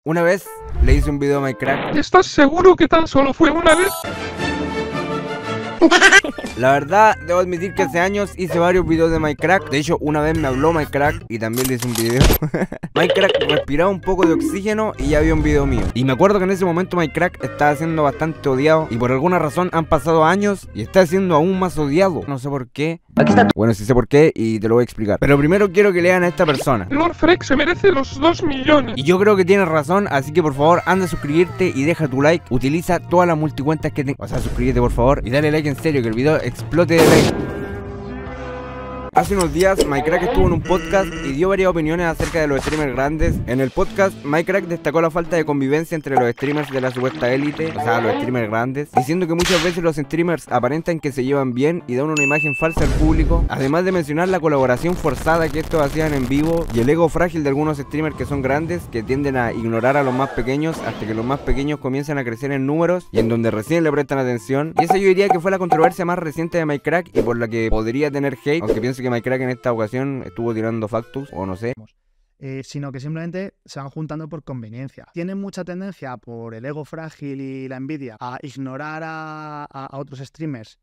Una vez le hice un video a Minecraft. ¿Estás seguro que tan solo fue una vez? La verdad, debo admitir que hace años hice varios videos de Minecraft. De hecho, una vez me habló Minecraft y también le hice un video. Minecraft respiraba un poco de oxígeno y ya había un video mío. Y me acuerdo que en ese momento Minecraft estaba siendo bastante odiado. Y por alguna razón han pasado años y está siendo aún más odiado. No sé por qué. Aquí está. Bueno, sí sé por qué y te lo voy a explicar. Pero primero quiero que lean a esta persona. Lord Freck se merece los 2 millones. Y yo creo que tienes razón, así que por favor anda a suscribirte y deja tu like. Utiliza todas las multicuentas que tengas. O sea, suscríbete por favor y dale like en serio, que el video explote de like. Hace unos días Minecraft estuvo en un podcast y dio varias opiniones acerca de los streamers grandes. En el podcast, Minecraft destacó la falta de convivencia entre los streamers de la supuesta élite, o sea, los streamers grandes, diciendo que muchas veces los streamers aparentan que se llevan bien y dan una imagen falsa al público, además de mencionar la colaboración forzada que estos hacían en vivo y el ego frágil de algunos streamers que son grandes, que tienden a ignorar a los más pequeños hasta que los más pequeños comienzan a crecer en números y en donde recién le prestan atención. Y esa yo diría que fue la controversia más reciente de Minecraft y por la que podría tener hate, aunque pienso que Minecraft en esta ocasión estuvo tirando factus, o no sé. Sino que simplemente se van juntando por conveniencia. Tienen mucha tendencia por el ego frágil y la envidia a ignorar a otros streamers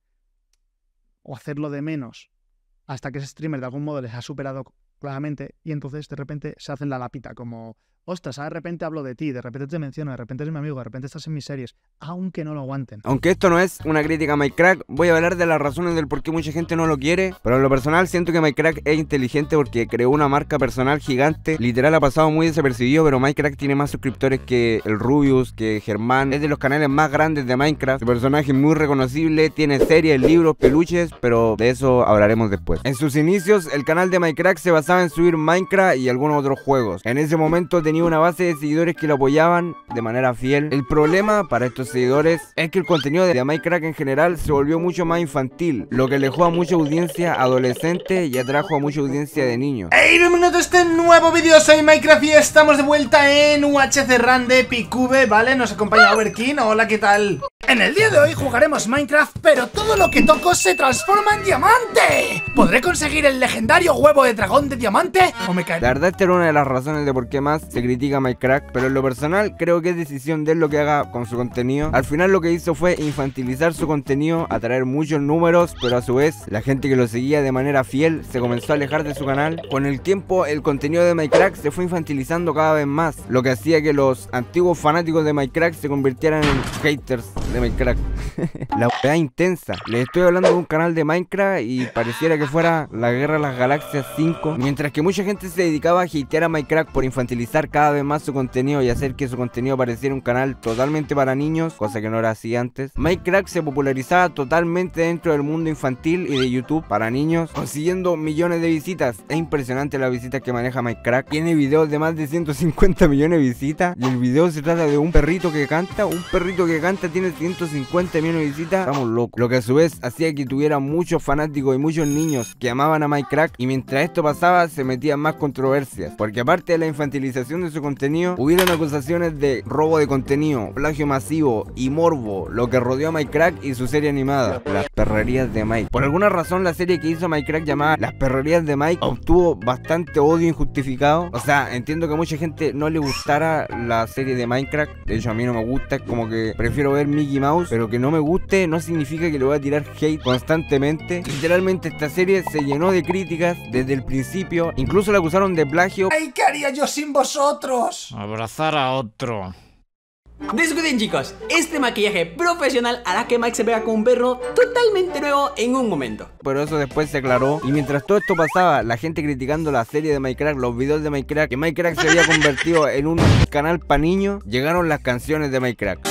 o hacerlo de menos hasta que ese streamer de algún modo les ha superado claramente y entonces de repente se hacen la lapita como... Ostras, de repente hablo de ti, de repente te menciono, de repente eres mi amigo, de repente estás en mis series, aunque no lo aguanten. Aunque esto no es una crítica a Minecraft, voy a hablar de las razones del por qué mucha gente no lo quiere. Pero en lo personal siento que Minecraft es inteligente porque creó una marca personal gigante. Literal ha pasado muy desapercibido, pero Minecraft tiene más suscriptores que el Rubius, que Germán. Es de los canales más grandes de Minecraft. Su personaje es muy reconocible, tiene series, libros, peluches, pero de eso hablaremos después. En sus inicios, el canal de Minecraft se basaba en subir Minecraft y algunos otros juegos. En ese momento tenía una base de seguidores que lo apoyaban de manera fiel. El problema para estos seguidores es que el contenido de Minecraft en general se volvió mucho más infantil, lo que alejó a mucha audiencia adolescente y atrajo a mucha audiencia de niños. ¡Hey! Bienvenidos a este nuevo vídeo, soy Minecraft y estamos de vuelta en UHC Run de Picube, ¿vale? Nos acompaña Overkin, hola, ¿qué tal? En el día de hoy jugaremos Minecraft, pero todo lo que toco se transforma en diamante. ¿Podré conseguir el legendario huevo de dragón de diamante? ¿O me cae? La verdad esta era una de las razones de por qué más se critica a Minecraft, pero en lo personal creo que es decisión de él lo que haga con su contenido. Al final lo que hizo fue infantilizar su contenido, atraer muchos números, pero a su vez la gente que lo seguía de manera fiel se comenzó a alejar de su canal. Con el tiempo el contenido de Minecraft se fue infantilizando cada vez más, lo que hacía que los antiguos fanáticos de Minecraft se convirtieran en haters de Minecraft. La weá intensa. Les estoy hablando de un canal de Minecraft y pareciera que fuera la Guerra de las Galaxias 5. Mientras que mucha gente se dedicaba a hatear a Minecraft por infantilizar cada vez más su contenido y hacer que su contenido pareciera un canal totalmente para niños, cosa que no era así antes. Minecraft se popularizaba totalmente dentro del mundo infantil y de YouTube para niños, consiguiendo millones de visitas. Es impresionante las visitas que maneja Minecraft. Tiene videos de más de 150 millones de visitas y el video se trata de un perrito que canta. Un perrito que canta tiene 150 millones de visitas. Estamos locos. Lo que a su vez hacía que tuviera muchos fanáticos y muchos niños que amaban a Minecraft, y mientras esto pasaba se metían más controversias, porque aparte de la infantilización de su contenido, hubieron acusaciones de robo de contenido, plagio masivo y morbo, lo que rodeó a Minecraft y su serie animada, Las Perrerías de Mike. Por alguna razón la serie que hizo Minecraft llamada Las Perrerías de Mike obtuvo bastante odio injustificado. O sea, entiendo que a mucha gente no le gustara la serie de Minecraft, de hecho a mí no me gusta, es como que prefiero ver Mickey Mouse, pero que no me guste no significa que le voy a tirar hate constantemente. Literalmente esta serie se llenó de críticas desde el principio, incluso la acusaron de plagio. ¡Ay, qué haría yo sin vosotros! Abrazar a otro. Descuiden, chicos, este maquillaje profesional hará que Mike se vea como un perro totalmente nuevo en un momento. Pero eso después se aclaró. Y mientras todo esto pasaba, la gente criticando la serie de Minecraft, los videos de Minecraft, que Minecraft se había convertido en un canal para niños, llegaron las canciones de Minecraft.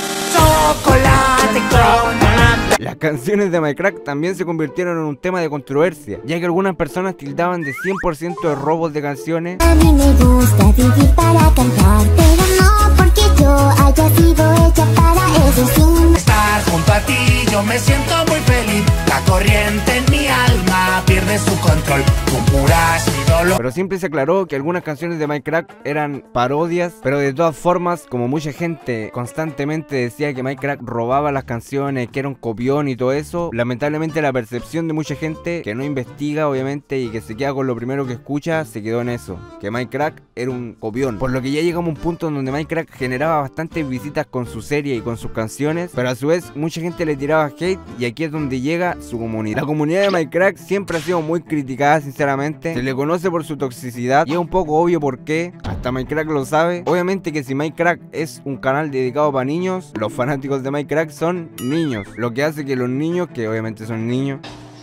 Chocolate con... Las canciones de Minecraft también se convirtieron en un tema de controversia, ya que algunas personas tildaban de 100% de robos de canciones. A mí me gusta vivir para cantar, pero no porque yo haya sido hecha para eso. Sin estar junto a ti yo me siento muy feliz. La corriente en mi alma pierde su control. Tú curas mi dolor. culo. Pero siempre se aclaró que algunas canciones de Minecraft eran parodias, pero de todas formas, como mucha gente constantemente decía que Minecraft robaba las canciones, que era un copión y todo eso, lamentablemente la percepción de mucha gente que no investiga obviamente y que se queda con lo primero que escucha, se quedó en eso, que Minecraft era un copión. Por lo que ya llegamos a un punto en donde Minecraft generaba bastantes visitas con su serie y con sus canciones, pero a su vez mucha gente le tiraba hate, y aquí es donde llega su comunidad. La comunidad de Minecraft siempre ha sido muy criticada, sinceramente. Se le conoce por su toxicidad y es un poco obvio por qué, hasta Minecraft lo sabe. Obviamente que si Minecraft es un canal dedicado para niños, los fanáticos de Minecraft son niños, lo que hace que los niños, que obviamente son niños,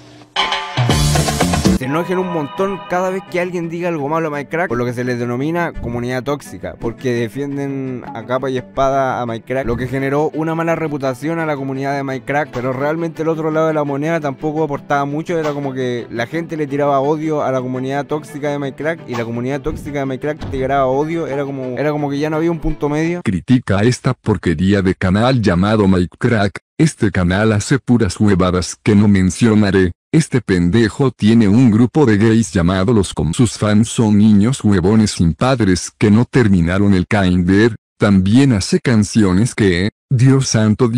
se enojen un montón cada vez que alguien diga algo malo a Minecraft, por lo que se les denomina comunidad tóxica, porque defienden a capa y espada a Minecraft, lo que generó una mala reputación a la comunidad de Minecraft. Pero realmente el otro lado de la moneda tampoco aportaba mucho, era como que la gente le tiraba odio a la comunidad tóxica de Minecraft, y la comunidad tóxica de Minecraft tiraba odio, era como que ya no había un punto medio. Critica esta porquería de canal llamado Minecraft. Este canal hace puras huevadas que no mencionaré. Este pendejo tiene un grupo de gays llamado Los Com. Sus fans son niños huevones sin padres que no terminaron el kinder. También hace canciones que, Dios santo,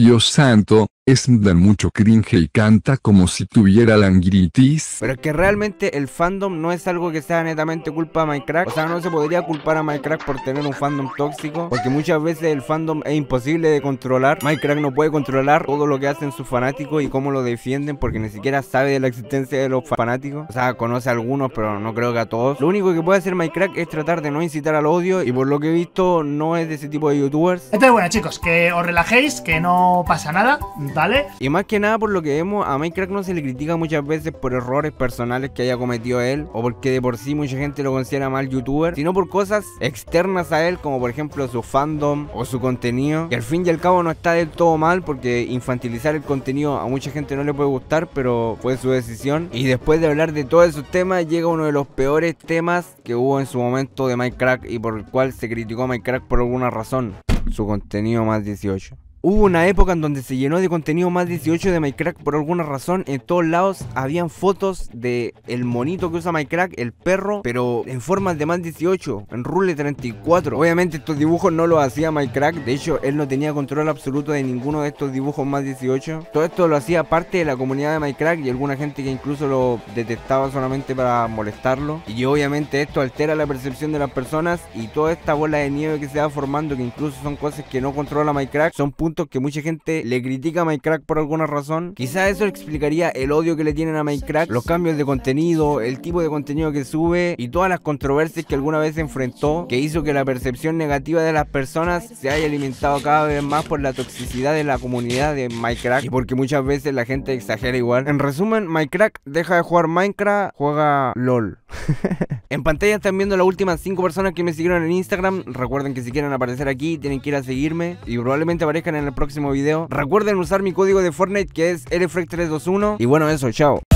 dan mucho cringe y canta como si tuviera langritis. Pero es que realmente el fandom no es algo que sea netamente culpa de Minecraft. O sea, no se podría culpar a Minecraft por tener un fandom tóxico, porque muchas veces el fandom es imposible de controlar. Minecraft no puede controlar todo lo que hacen sus fanáticos y cómo lo defienden, porque ni siquiera sabe de la existencia de los fanáticos. O sea, conoce a algunos, pero no creo que a todos. Lo único que puede hacer Minecraft es tratar de no incitar al odio, y por lo que he visto no es de ese tipo de youtubers. Entonces bueno, chicos, que os relajéis, que no pasa nada, ¿vale? Y más que nada, por lo que vemos, a Minecraft no se le critica muchas veces por errores personales que haya cometido él, o porque de por sí mucha gente lo considera mal youtuber, sino por cosas externas a él, como por ejemplo su fandom o su contenido, que al fin y al cabo no está del todo mal, porque infantilizar el contenido a mucha gente no le puede gustar, pero fue su decisión. Y después de hablar de todos esos temas, llega uno de los peores temas que hubo en su momento de Minecraft, y por el cual se criticó a Minecraft por alguna razón: su contenido más 18. Hubo una época en donde se llenó de contenido más 18 de Minecraft por alguna razón. En todos lados habían fotos de el monito que usa Minecraft, el perro, pero en formas de más 18, en Rule 34. Obviamente estos dibujos no los hacía Minecraft, de hecho él no tenía control absoluto de ninguno de estos dibujos más 18. Todo esto lo hacía parte de la comunidad de Minecraft y alguna gente que incluso lo detestaba solamente para molestarlo. Y obviamente esto altera la percepción de las personas, y toda esta bola de nieve que se va formando, que incluso son cosas que no controla Minecraft, son puntos que mucha gente le critica a Minecraft por alguna razón. Quizás eso explicaría el odio que le tienen a Minecraft, los cambios de contenido, el tipo de contenido que sube y todas las controversias que alguna vez se enfrentó, que hizo que la percepción negativa de las personas se haya alimentado cada vez más por la toxicidad de la comunidad de Minecraft, y porque muchas veces la gente exagera igual. En resumen, Minecraft deja de jugar Minecraft, juega LOL. En pantalla están viendo las últimas 5 personas que me siguieron en Instagram. Recuerden que si quieren aparecer aquí tienen que ir a seguirme y probablemente aparezcan en el próximo video. Recuerden usar mi código de Fortnite, que es LFREC321. Y bueno, eso, chao.